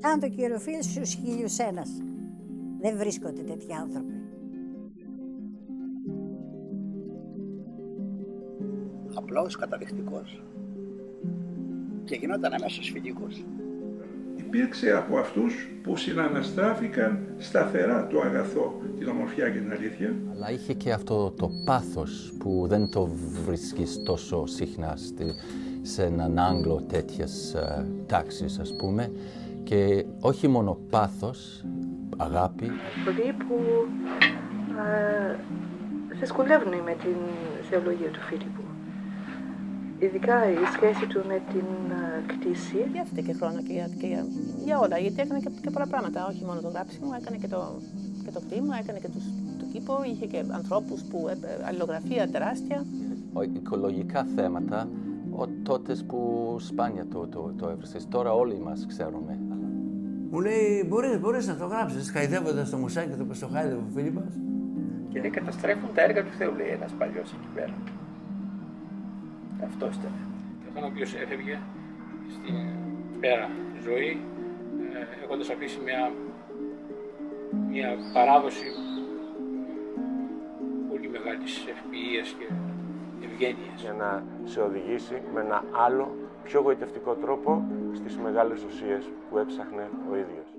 Σαν το Κυροφίλ στους 1001. Δεν βρίσκονται τέτοιοι άνθρωποι. Απλός, καταδεικτικός. Και γινόταν αμέσως φιλικός. Υπήρξε από αυτούς που συναναστράφηκαν σταθερά το αγαθό, την ομορφιά και την αλήθεια. Αλλά είχε και αυτό το πάθος που δεν το βρίσκεις τόσο συχνά σε έναν Άγγλο τέτοιας τάξης, ας πούμε. Και όχι μόνο πάθος, αγάπη. Πολλοί που δυσκολεύουν με την θεολογία του Φίλιππου. Ειδικά η σχέση του με την κτήση. Διάθετε και χρόνο και για όλα, γιατί έκανε και πολλά πράγματα. Όχι μόνο το γράψιμο, έκανε και το κτήμα, έκανε και το κήπο, είχε και ανθρώπους που αλληλογραφία τεράστια. Οικολογικά θέματα, τότε που σπάνια το έβρισες. Τώρα όλοι μας ξέρουμε. Μου λέει, μπορείς να το γράψεις, χαϊδεύοντας το Μουσάκι και το χάιδευε ο Φίλιππας. Και λέει, καταστρέφουν τα έργα του Θεού, λέει ένας παλιός εκεί πέρα. Αυτός ήταν. Αυτόν ο οποίος έφευγε στην πέρα ζωή, έχοντας αφήσει μια παράδοση πολύ μεγάλης ευποιίας και ευγένειας. Για να σε οδηγήσει με ένα άλλο, πιο γοητευτικό τρόπο στις μεγάλες ουσίες που έψαχνε ο ίδιος.